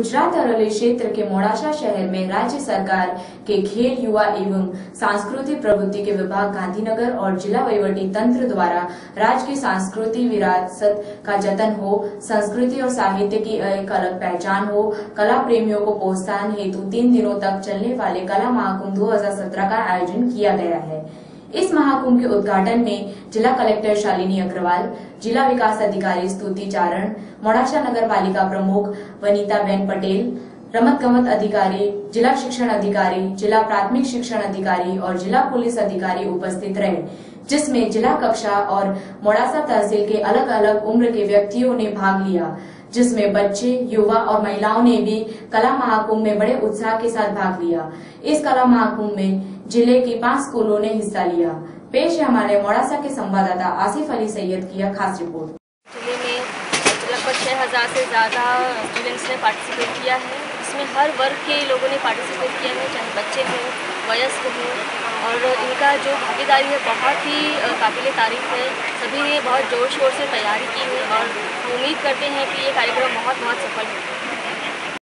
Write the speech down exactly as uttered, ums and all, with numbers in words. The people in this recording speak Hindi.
गुजरात अरवली क्षेत्र के मोड़ासा शहर में राज्य सरकार के खेल युवा एवं सांस्कृतिक प्रवृत्ति के विभाग गांधीनगर और जिला वहीवटी तंत्र द्वारा राज्य की सांस्कृतिक विरासत का जतन हो, संस्कृति और साहित्य की एक अलग पहचान हो, कला प्रेमियों को प्रोत्साहन हेतु तीन दिनों तक चलने वाले कला महाकुंभ दो हजार सत्रह का आयोजन किया गया है। इस महाकुंभ के उद्घाटन में जिला कलेक्टर शालिनी अग्रवाल, जिला विकास अधिकारी स्तुति चारण, मोड़ासा नगर पालिका प्रमुख वनीता बेन पटेल, रमत गमत अधिकारी, जिला शिक्षण अधिकारी, जिला प्राथमिक शिक्षण अधिकारी और जिला पुलिस अधिकारी उपस्थित रहे, जिसमें जिला कक्षा और मोड़ासा तहसील के अलग अलग उम्र के व्यक्तियों ने भाग लिया, जिसमें बच्चे, युवा और महिलाओं ने भी कला महाकुंभ में बड़े उत्साह के साथ भाग लिया। इस कला महाकुंभ में जिले की पांच स्कूलों ने हिस्सा लिया। पेश है हमारे मोड़ासा के संवाददाता आसिफ अली सैयद की यह खास रिपोर्ट। जिले में लगभग छह हजार से ज़्यादा स्टूडेंट्स ने पार्टिसिपेट किया है। इसमें हर वर्ग के लोगों ने पार्टिसिपेट किया है, चाहे बच्चे हों, वयस्क हों, और इनका जो भागीदारी है बहुत ही काबिल तारीफ है। सभी ने बहुत जोर शोर से तैयारी की है और उम्मीद करते हैं कि ये कार्यक्रम बहुत बहुत सफल होगा।